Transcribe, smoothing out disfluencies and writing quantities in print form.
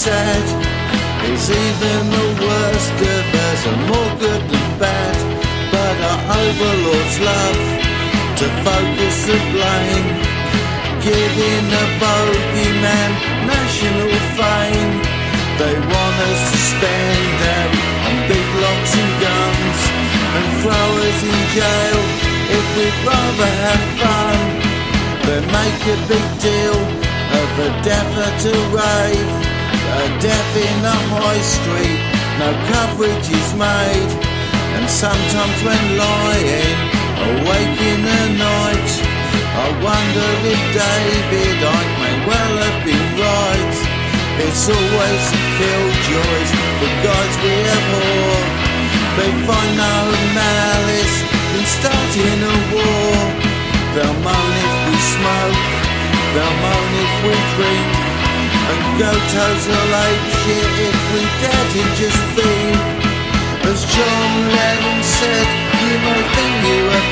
sad. It's even the worst of us are more good than bad. But our overlords love to focus the blame, giving the bogeyman national fame. They want us to spend out on big locks and guns and throw us in jail if we'd rather have fun. They make a big deal of a death at a rave, a death in a high street, no coverage is made. And sometimes when lying awake in the night, I wonder if David Icke may well have been right. It's always the killjoys, the guys we abhor. They find no malice in starting a war. They'll moan if we smoke, they'll moan if we drink, and go total ape shit if we dare to just think. As John Lennon said, you might think you have